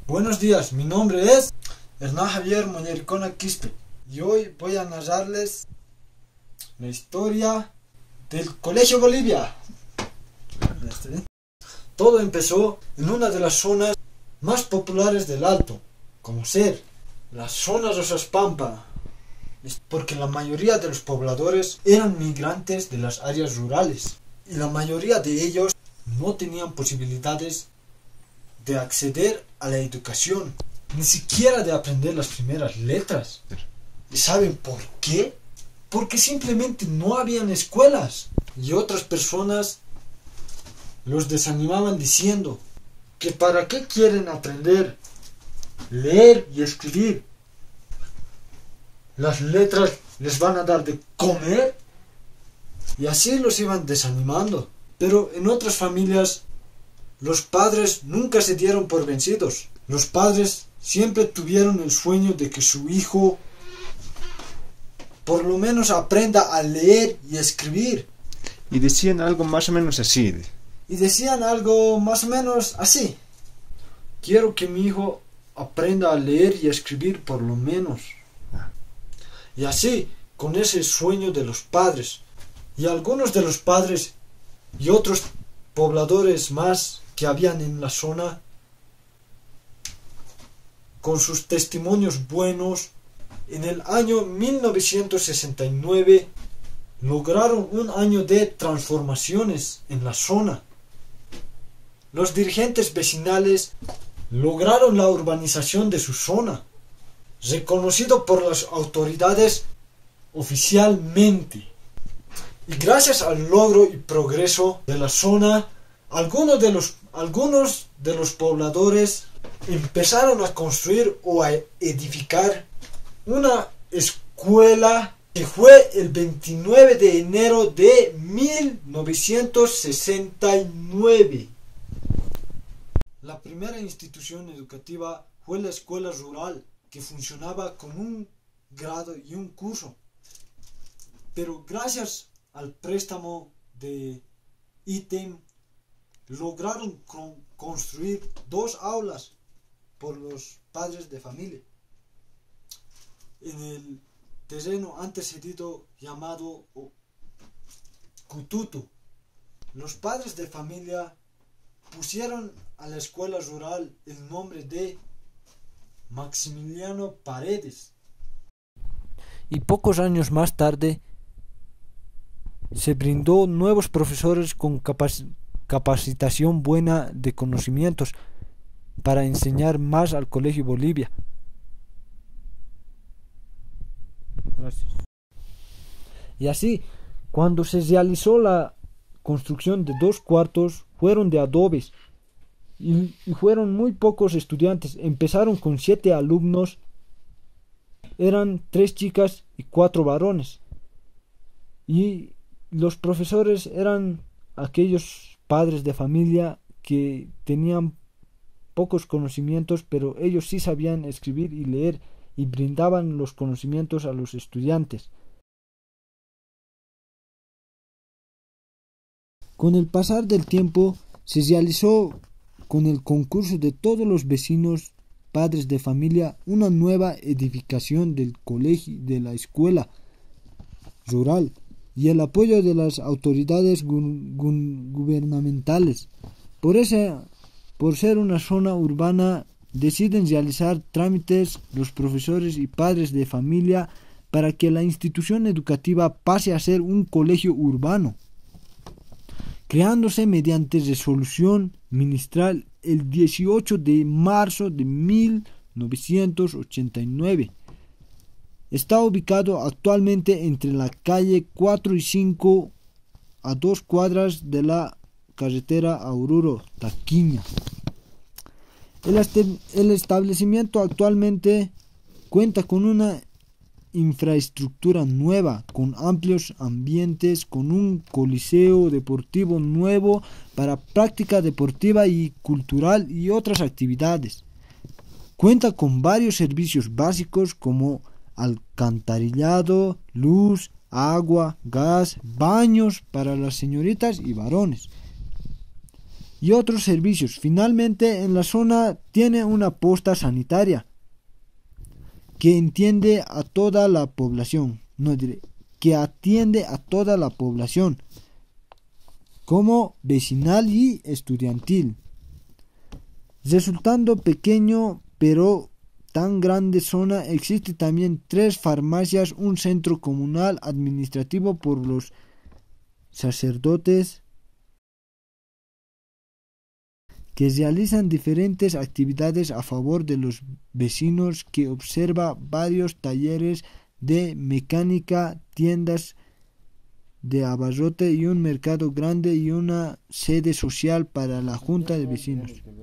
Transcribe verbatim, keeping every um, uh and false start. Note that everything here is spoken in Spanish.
Buenos días, mi nombre es Hernán Javier Moñericona Quispe y hoy voy a narrarles la historia del Colegio Bolivia. Todo empezó en una de las zonas más populares del Alto, como ser la zona Rosas Pampa, porque la mayoría de los pobladores eran migrantes de las áreas rurales y la mayoría de ellos no tenían posibilidades de acceder a la educación, ni siquiera de aprender las primeras letras. ¿Y saben por qué? Porque simplemente no habían escuelas y otras personas los desanimaban diciendo que para qué quieren aprender leer y escribir. Las letras les van a dar de comer, y así los iban desanimando. Pero en otras familias los padres nunca se dieron por vencidos. Los padres siempre tuvieron el sueño de que su hijo por lo menos aprenda a leer y escribir. Y decían algo más o menos así. Y decían algo más o menos así: quiero que mi hijo aprenda a leer y escribir por lo menos. Y así, con ese sueño de los padres, y algunos de los padres y otros pobladores más que habían en la zona, con sus testimonios buenos, en el año mil novecientos sesenta y nueve lograron un año de transformaciones en la zona. Los dirigentes vecinales lograron la urbanización de su zona, reconocido por las autoridades oficialmente. Y gracias al logro y progreso de la zona, algunos de los, algunos de los pobladores empezaron a construir o a edificar una escuela que fue el veintinueve de enero de mil novecientos sesenta y nueve. La primera institución educativa fue la escuela rural, que funcionaba con un grado y un curso. Pero gracias al préstamo de ítem, lograron con construir dos aulas por los padres de familia en el terreno antecedido llamado Cututu. Los padres de familia pusieron a la escuela rural el nombre de Maximiliano Paredes. Y pocos años más tarde se brindó nuevos profesores con capac capacitación buena de conocimientos para enseñar más al Colegio Bolivia. Gracias. Y así, cuando se realizó la construcción de dos cuartos, fueron de adobes y, y fueron muy pocos estudiantes. Empezaron con siete alumnos, eran tres chicas y cuatro varones, y los profesores eran aquellos padres de familia que tenían pocos conocimientos, pero ellos sí sabían escribir y leer y brindaban los conocimientos a los estudiantes. Con el pasar del tiempo se realizó, con el concurso de todos los vecinos padres de familia, una nueva edificación del colegio, de la escuela rural, y el apoyo de las autoridades gu gu gubernamentales. Por esa, por ser una zona urbana, deciden realizar trámites los profesores y padres de familia para que la institución educativa pase a ser un colegio urbano, creándose mediante resolución ministerial el dieciocho de marzo de mil novecientos ochenta y nueve. Está ubicado actualmente entre la calle cuatro y cinco, a dos cuadras de la carretera Oruro-Taquiña. El, el establecimiento actualmente cuenta con una infraestructura nueva, con amplios ambientes, con un coliseo deportivo nuevo para práctica deportiva y cultural y otras actividades. Cuenta con varios servicios básicos como alcantarillado, luz, agua, gas, baños para las señoritas y varones. y otros servicios. Finalmente, en la zona tiene una posta sanitaria que entiende a toda la población, no diré, que atiende a toda la población, como vecinal y estudiantil. Resultando pequeño pero tan grande zona, existe también tres farmacias, un centro comunal administrativo por los sacerdotes que realizan diferentes actividades a favor de los vecinos, que observa varios talleres de mecánica, tiendas de abarrote y un mercado grande y una sede social para la junta de vecinos.